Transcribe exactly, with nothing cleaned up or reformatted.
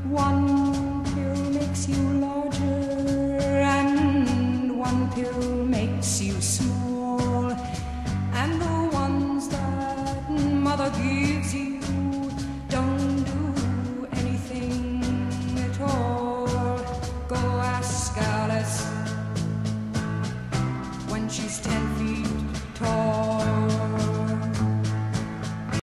One pill makes you larger, and one pill makes you smaller.